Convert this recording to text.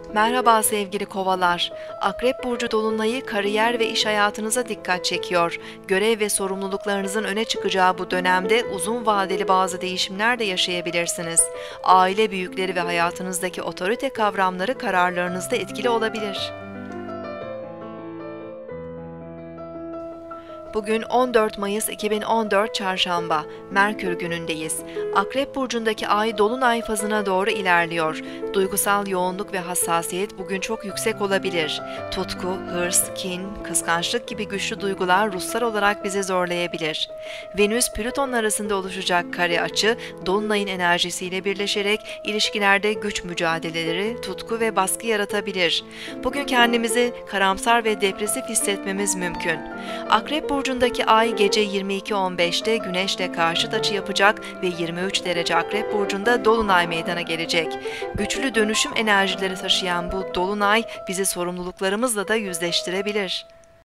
Merhaba sevgili kovalar. Akrep burcu dolunayı kariyer ve iş hayatınıza dikkat çekiyor. Görev ve sorumluluklarınızın öne çıkacağı bu dönemde uzun vadeli bazı değişimler de yaşayabilirsiniz. Aile büyükleri ve hayatınızdaki otorite kavramları kararlarınızda etkili olabilir. Bugün 14 Mayıs 2014 Çarşamba, Merkür günündeyiz. Akrep burcundaki ay dolunay fazına doğru ilerliyor. Duygusal yoğunluk ve hassasiyet bugün çok yüksek olabilir. Tutku, hırs, kin, kıskançlık gibi güçlü duygular ruhsal olarak bizi zorlayabilir. Venüs-Plüton arasında oluşacak kare açı, dolunayın enerjisiyle birleşerek ilişkilerde güç mücadeleleri, tutku ve baskı yaratabilir. Bugün kendimizi karamsar ve depresif hissetmemiz mümkün. Akrep burcundaki ay gece 22.15'te Güneş'le karşıt açı yapacak ve 23 derece Akrep burcunda dolunay meydana gelecek. Güçlü dönüşüm enerjileri taşıyan bu dolunay bizi sorumluluklarımızla da yüzleştirebilir.